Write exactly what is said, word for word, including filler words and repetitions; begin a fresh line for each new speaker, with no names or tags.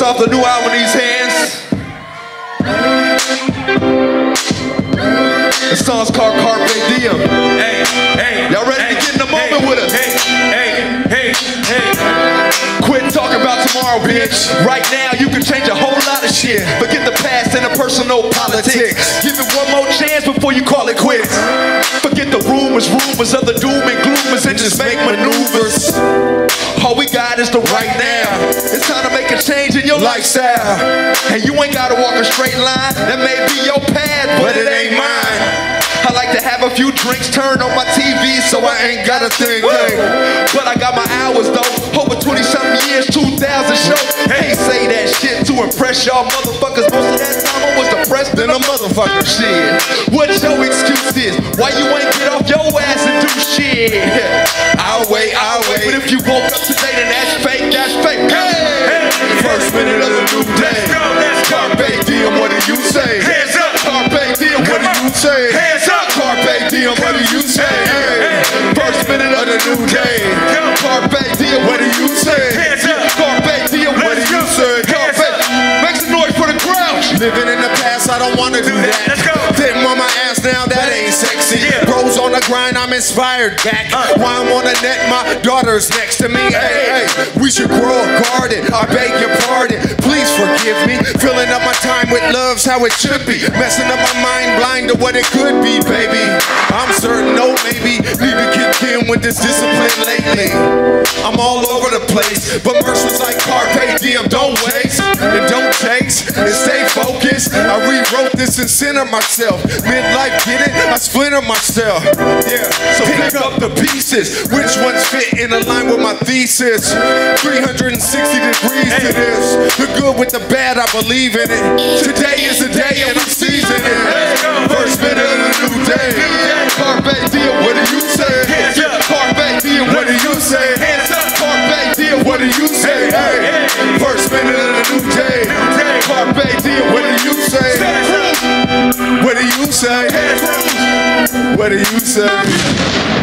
off the new album in these hands. The song's called Carpe Diem.
Hey, hey,
y'all ready
hey,
to get in the moment
hey,
with us?
Hey, hey, hey, hey.
Quit talking about tomorrow, bitch. Right now, you can change a whole lot of shit. Forget the past and the personal politics. Give it one more chance before you call it quits. Forget the rumors, rumors of the doom and gloomers, and just make maneuvers. All we got is the right now. It's time to make a change in your lifestyle. And you ain't gotta walk a straight line. That may be your path, but it ain't mine. I like to have a few drinks, turn on my T V, so I ain't got a thing. But I got my hours though, over twenty something years, two thousand shows. Hey, say that shit to impress y'all motherfuckers. Most of that time I was depressed than a motherfucker. Shit, what your excuse is? Why you ain't get off your ass and do shit? I'll wait, I'll wait. But if you woke up today, then that's fake, that's fake. Hey, first minute of the new day. Carpe Diem, what do you say? Hands up. Carpe Diem, what do you say? Hands up. Carpe Diem, what do you say? Hey, first minute of the new day. Carpe Diem, what do you say? Hands up. Carpe Diem, what do you say? Carpe, make some noise for the Grouch. Living in the past, I don't wanna do that. Let's go. Sitting on my ass now, that ain't sexy. Yeah. Bros on the grind, I'm inspired back. Uh. While I'm on the net, my daughter's next to me. Hey, hey, we should grow a garden. I beg your pardon, please forgive me. Filling up my time with love's how it should be. Messing up my mind, blind to what it could be, baby. I'm certain, no, maybe need to kick in with this discipline lately. I'm all over the place, but Murs was like Carpe Diem, don't waste and don't chase and stay focused. I rewrote this and centered myself. Midlife, get it? I splinter myself. Yeah, so pick up the pieces. Which ones fit in line with my thesis? three hundred sixty degrees to this. The good with the bad, I believe in it. Today is the day and I'm seasoning it. First minute of the new day. Carpe Diem, what do you say? Carpe Diem, what do you say? Carpe Diem, what do you say? Hey, first minute of the new day. Carpe Diem, what do you say? What do you say? What do you say?